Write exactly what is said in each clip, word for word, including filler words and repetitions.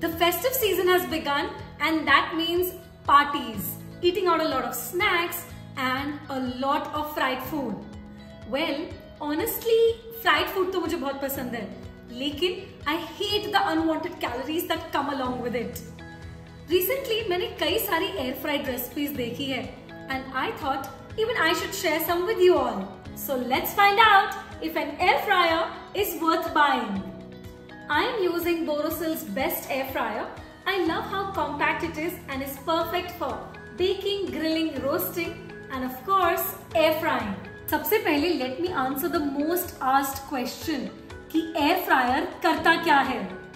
The festive season has begun and that means parties, eating out a lot of snacks and a lot of fried food. Well, honestly, fried food तो मुझे बहुत पसंद है, लेकिन I hate the unwanted calories that come along with it. Recently, मैंने कई सारी air fried recipes देखी है and I thought even I should share some with you all. So let's find out if an air fryer is worth buying. I am using Borosil's best air fryer. I love how compact it is and is perfect for baking, grilling, roasting and of course air frying. सबसे पहले let me answer the most asked question कि air fryer करता क्या है?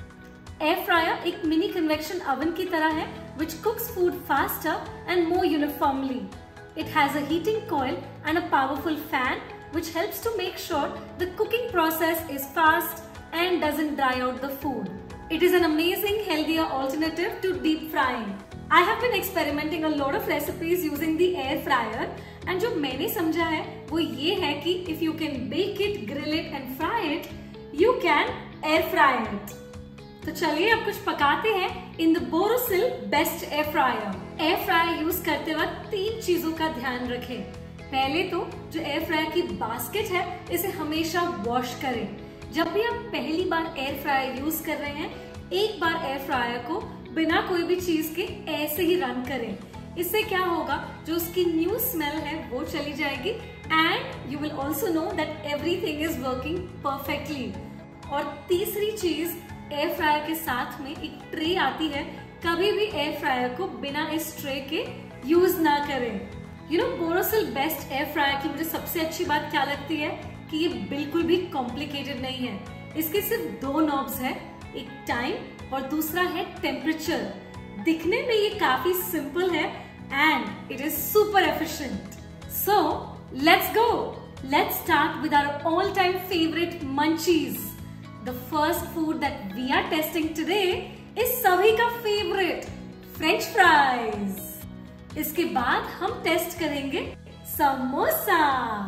Air fryer एक mini convection oven की तरह है which cooks food faster and more uniformly. It has a heating coil and a powerful fan which helps to make sure the cooking process is fast and doesn't dry out the food. It is an amazing, healthier alternative to deep frying. I have been experimenting a lot of recipes using the air fryer and जो मैंने समझा है वो ये है कि if you can bake it, grill it and fry it, you can air fry it. तो चलिए अब कुछ पकाते हैं in the Borosil Best Air Fryer. Air fryer use करते वक्त तीन चीजों का ध्यान रखें. पहले तो जो एयर फ्रायर की बास्केट है इसे हमेशा वॉश करें. जब भी आप पहली बार एयर फ्रायर यूज कर रहे हैं, एक बार एयर फ्रायर को बिना कोई भी चीज के ऐसे ही रन करें. इससे क्या होगा, जो उसकी न्यू स्मेल है वो चली जाएगी and you will also know that everything is working perfectly. और तीसरी चीज, एयर फ्रायर के साथ में एक ट्रे आती है. कभी भी एयर फ्रायर को बिना इस ट्रे के यूज ना करें. You know Borosil best air fryer की मुझे सबसे अच्छी बात क्या लगती है कि ये बिल्कुल भी कॉम्प्लिकेटेड नहीं है. इसके सिर्फ दो नॉब्स है, एक टाइम और दूसरा है टेम्परेचर. दिखने में ये काफी सिंपल है and it is super efficient. So let's go. Let's start with our all time favourite munchies. The first food that we are testing today is सभी का फेवरेट फ्रेंच फ्राइज. इसके बाद हम टेस्ट करेंगे samosa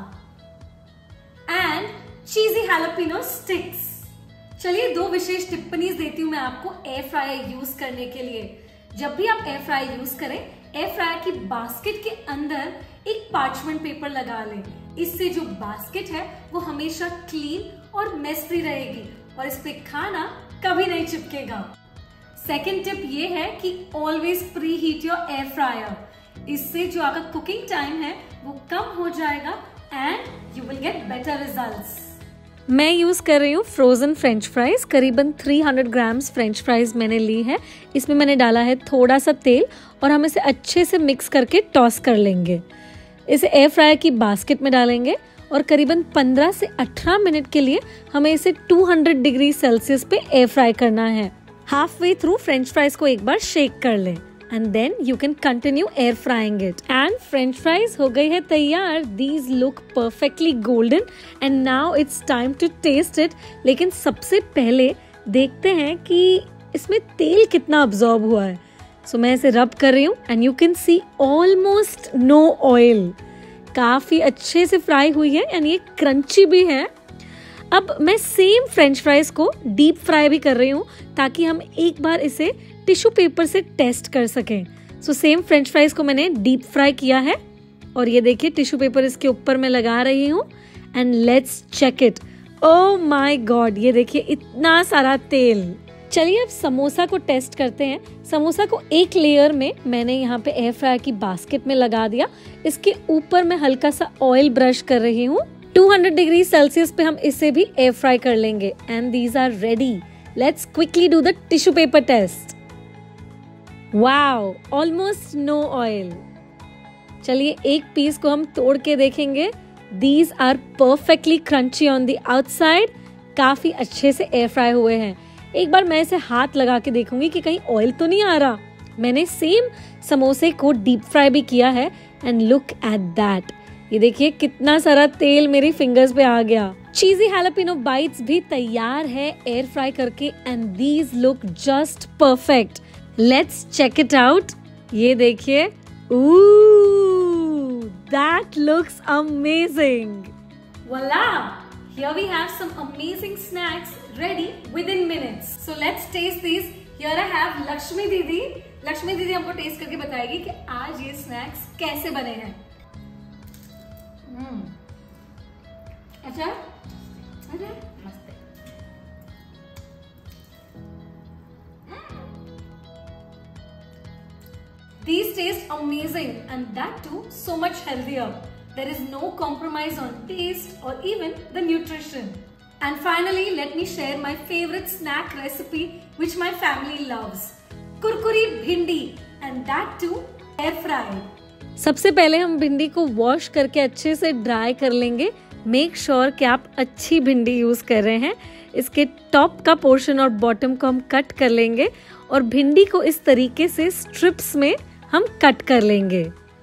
and cheesy jalapeno sticks. चलिए दो विशेष टिप्पणीज देती हूँ मैं आपको एयर फ्रायर यूज करने के लिए. जब भी आप एयर फ्रायर यूज करें, एयर फ्रायर की बास्केट के अंदर एक पार्चमेंट पेपर लगा लें. इससे जो बास्केट है वो हमेशा क्लीन और मेस फ्री रहेगी और इस पे खाना कभी नहीं चिपकेगा. सेकेंड टिप ये है कि always preheat your air fryer. इससे जो आपका कुकिंग टाइम है वो कम हो जाएगा and you will get better results. मैं यूज कर रही हूँ फ्रोजन फ्रेंच फ्राइज. करीबन तीन सौ ग्राम्स फ्रेंच फ्राइज मैंने ली है. इसमें मैंने डाला है थोड़ा सा तेल और हम इसे अच्छे से मिक्स करके टॉस कर लेंगे. इसे एयर फ्रायर की बास्केट में डालेंगे और करीबन पंद्रह से अठारह मिनट के लिए हमें इसे दो सौ डिग्री सेल्सियस पे एयर फ्राई करना है. Halfway through French fries को एक बार शेक कर लें and then you can continue air frying it. And french fries हो गई है तैयार. These look perfectly golden and now it's time to taste it. लेकिन सबसे पहले देखते हैं कि इसमें तेल कितना absorb हुआ है. So मैं इसे रब कर रही हूँ and you can see almost no oil. काफी अच्छे से फ्राई हुई है and ये क्रंची भी है. अब मैं सेम फ्रेंच फ्राइज को डीप फ्राई भी कर रही हूँ ताकि हम एक बार इसे टिश्यू पेपर से टेस्ट कर सकें. सो सेम फ्रेंच फ्राइज को मैंने डीप फ्राई किया है और ये देखिए टिश्यू पेपर इसके ऊपर मैं लगा रही हूँ and let's check it. Oh my God, ये देखिए इतना सारा तेल. चलिए अब समोसा को टेस्ट करते हैं. समोसा को एक लेयर में मैंने यहाँ पे एयर फ्रायर की बास्केट में लगा दिया. इसके ऊपर मैं हल्का सा ऑयल ब्रश कर रही हूँ. दो सौ डिग्री सेल्सियस पे हम इसे भी एयर फ्राई कर लेंगे and these are ready. Let's quickly do the tissue paper test. Wow, almost no oil. चलिए एक पीस को हम तोड़ के देखेंगे. These are perfectly crunchy on the outside. काफी अच्छे से एयर फ्राई हुए हैं. एक बार मैं इसे हाथ लगा के देखूंगी कि कहीं ऑयल तो नहीं आ रहा. मैंने सेम समोसे को डीप फ्राई भी किया है एंड लुक एट दैट. ये देखिए कितना सारा तेल मेरी फिंगर्स पे आ गया. चीजी हैलोपिनो बाइट्स भी तैयार है एयर फ्राई करके and these look just perfect. Let's check it out. ये देखिए, ooh, that looks amazing. Voila! Here we have some amazing snacks ready within minutes. So let's taste these Here I have Lakshmi दीदी। लक्ष्मी दीदी हमको test करके बताएगी कि आज ये स्नैक्स कैसे बने हैं। हम्म, अच्छा अच्छा मस्त है। These taste amazing and that too so much healthier. There is no compromise on taste or even the nutrition. And finally, let me share my favorite snack recipe which my family loves. Kurkuri bhindi and that too air fry. सबसे पहले हम भिंडी को wash करके अच्छे से dry कर लेंगे। मेक श्योर कि आप अच्छी भिंडी यूज कर रहे हैं। इसके टॉप का पोर्शन और बॉटम को हम कट कर लेंगे और भिंडी को इस तरीके से स्ट्रिप्स में हम कट कर लेंगे।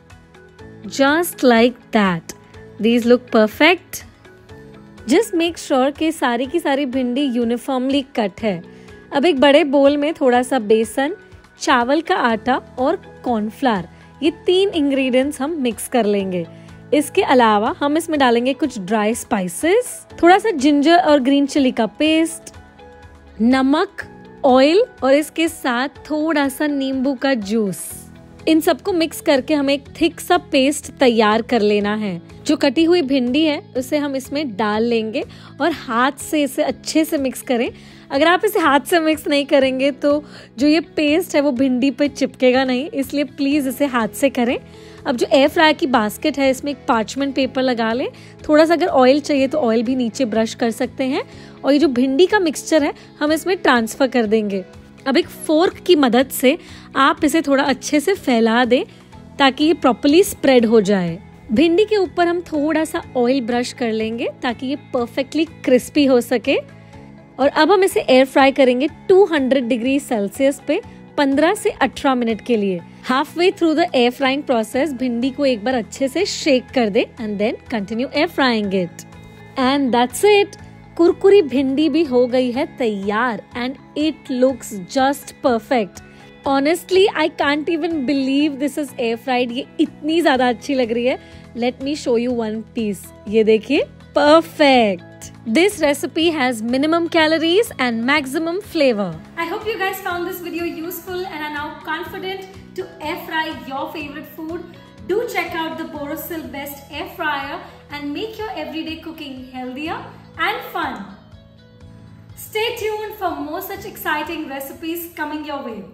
Just like that. These look perfect. Just make sure कि सारी की सारी भिंडी यूनिफॉर्मली कट है। अब एक बड़े बोल में थोड़ा सा बेसन, चावल का आटा और कॉर्नफ्लावर, ये तीन इंग्रेडिएंट्स हम मिक्स कर लेंगे। इसके अलावा हम इसमें डालेंगे कुछ ड्राई स्पाइसेस, थोड़ा सा जिंजर और ग्रीन चिली का पेस्ट, नमक, ऑयल और इसके साथ थोड़ा सा नींबू का जूस। इन सबको मिक्स करके हमें एक थिक सा पेस्ट तैयार कर लेना है। जो कटी हुई भिंडी है उसे हम इसमें डाल लेंगे और हाथ से इसे अच्छे से मिक्स करें। अगर आप इसे हाथ से मिक्स नहीं करेंगे तो जो ये पेस्ट है वो भिंडी पे चिपकेगा नहीं, इसलिए प्लीज इसे हाथ से करें। अब जो एयर फ्राई की बास्केट है इसमें एक पार्चमेंट पेपर लगा लें। थोड़ा सा अगर ऑयल चाहिए तो ऑयल भी नीचे ब्रश कर सकते हैं और ये जो भिंडी का मिक्सचर है हम इसमें ट्रांसफर कर देंगे। अब एक फोर्क की मदद से आप इसे थोड़ा अच्छे से फैला दें ताकि ये प्रॉपर्ली स्प्रेड हो जाए। भिंडी के ऊपर हम थोड़ा सा ऑयल ब्रश कर लेंगे ताकि ये परफेक्टली क्रिस्पी हो सके। और अब हम इसे एयर फ्राई करेंगे दो सौ डिग्री सेल्सियस पे पंद्रह से अठारह मिनट के लिए। Halfway through the air frying process भिंडी को एक बार अच्छे से शेक कर दे and then continue air frying it. And that's it. कुरकुरी भिंडी भी हो गई है तैयार and it looks just perfect. Honestly I can't even believe this is air fried. ये इतनी ज्यादा अच्छी लग रही है। Let me show you one piece. ये देखिए, perfect. This recipe has minimum calories and maximum flavor. I hope you guys found this video useful and are now confident to air fry your favorite food. Do check out the Borosil Best Air Fryer and make your everyday cooking healthier and fun. Stay tuned for more such exciting recipes coming your way.